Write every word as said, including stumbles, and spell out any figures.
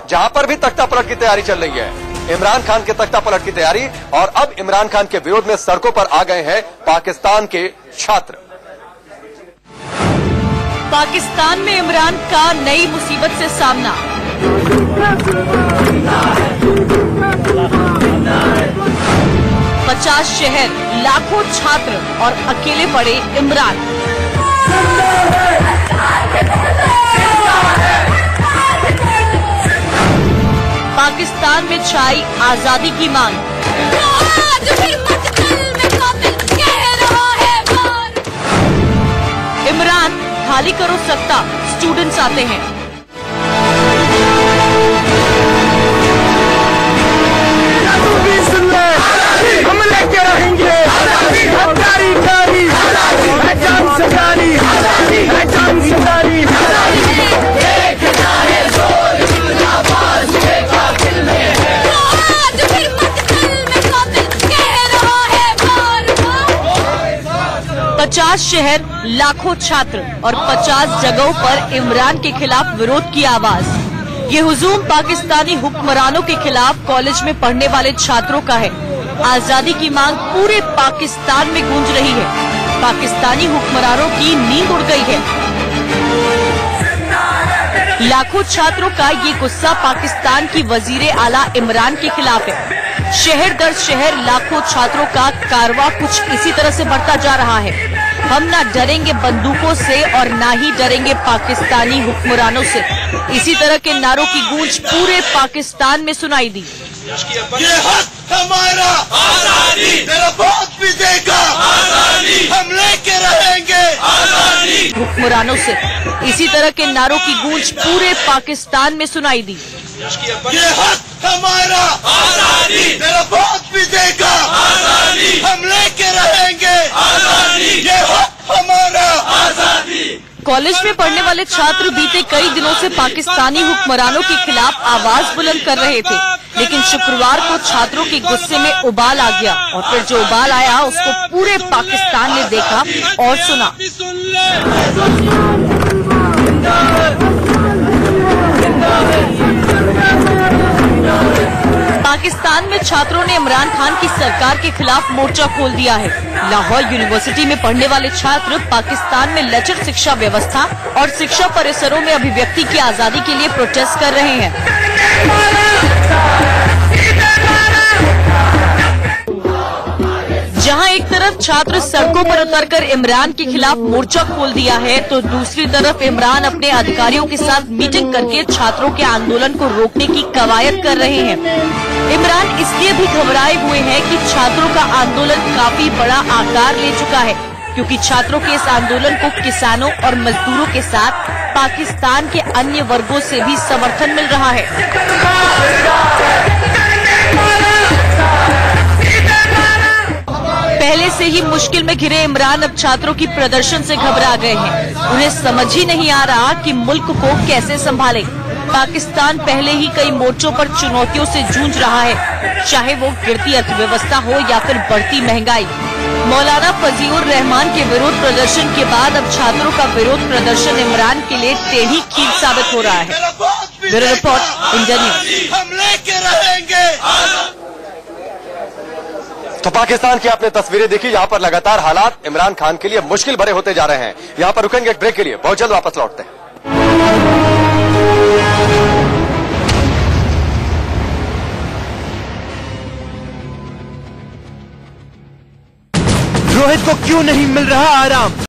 जहां पर भी तख्ता पलट की तैयारी चल रही है। इमरान खान के तख्ता पलट की तैयारी, और अब इमरान खान के विरोध में सड़कों पर आ गए हैं पाकिस्तान के छात्र। पाकिस्तान में इमरान का नई मुसीबत से सामना। पचास शहर, लाखों छात्र और अकेले पड़े इमरान। पाकिस्तान में छाई आजादी की मांग। आज भी मचकल में कातिल कह रहा है बार। इमरान, खाली करो सत्ता, स्टूडेंट्स आते हैं। हम लेके रहेंगे हजारी जारी, जान से जारी, जान से जारी। पचास शहर, लाखों छात्र और पचास जगहों पर इमरान के खिलाफ विरोध की आवाज। ये हुजूम पाकिस्तानी हुक्मरानों के खिलाफ कॉलेज में पढ़ने वाले छात्रों का है। आजादी की मांग पूरे पाकिस्तान में गूंज रही है। पाकिस्तानी हुक्मरानों की नींद उड़ गई है। लाखों छात्रों का ये गुस्सा पाकिस्तान की वजीरे आला इमरान के खिलाफ है। शहर दर शहर लाखों छात्रों का कारवां कुछ इसी तरह से बढ़ता जा रहा है। हम ना डरेंगे बंदूकों से और ना ही डरेंगे पाकिस्तानी हुक्मरानों से, इसी तरह के नारों की गूंज पूरे पाकिस्तान में सुनाई दी। ये हक हमारा, आजादी तेरा बहुत भी देगा, आजादी हम लेके रहेंगे, आजादी। हुक्मरानों से इसी तरह के नारों की गूंज पूरे पाकिस्तान में सुनाई दी। ये हक हमारा, आजादी तेरा बहुत भी देगा, आजादी हम लेके रहेंगे, आजादी ये हक हमारा, आजादी। कॉलेज में पढ़ने वाले छात्र बीते कई दिनों से पाकिस्तानी हुक्मरानों के खिलाफ आवाज बुलंद कर रहे थे, लेकिन शुक्रवार को छात्रों के गुस्से में उबाल आ गया और फिर जो उबाल आया उसको पूरे पाकिस्तान ने देखा और सुना। पाकिस्तान में छात्रों ने इमरान खान की सरकार के खिलाफ मोर्चा खोल दिया है। लाहौर यूनिवर्सिटी में पढ़ने वाले छात्र पाकिस्तान में लचर शिक्षा व्यवस्था और शिक्षा परिसरों में अभिव्यक्ति की आजादी के लिए प्रोटेस्ट कर रहे हैं। जहां एक तरफ छात्र सड़कों पर उतरकर इमरान के खिलाफ मोर्चा खोल दिया है, तो दूसरी तरफ इमरान अपने अधिकारियों के साथ मीटिंग करके छात्रों के आंदोलन को रोकने की कवायद कर रहे हैं। इमरान इसलिए भी घबराए हुए हैं कि छात्रों का आंदोलन काफी बड़ा आकार ले चुका है, क्योंकि छात्रों के इस आंदोलन को किसानों और मजदूरों के साथ पाकिस्तान के अन्य वर्गों से भी समर्थन मिल रहा है। पहले से ही मुश्किल में घिरे इमरान अब छात्रों की प्रदर्शन से घबरा गए हैं। उन्हें समझ ही नहीं आ रहा कि मुल्क को कैसे संभाले। पाकिस्तान पहले ही कई मोर्चों पर चुनौतियों से जूझ रहा है, चाहे वो गिरती अर्थव्यवस्था हो या फिर बढ़ती महंगाई। मौलाना फजीउर रहमान के विरोध प्रदर्शन के बाद अब छात्रों का विरोध प्रदर्शन इमरान के लिए टेढ़ी खीर साबित हो रहा है। Bureau report, India News. हम लेके रहेंगे। तो पाकिस्तान की आपने तस्वीरें देखी, यहाँ पर लगातार हालात इमरान खान के लिए मुश्किल भरे होते जा रहे हैं। यहाँ पर रुकेंगे एक ब्रेक के लिए, बहुत जल्द वापस लौटते हैं। रोहित को क्यों नहीं मिल रहा आराम?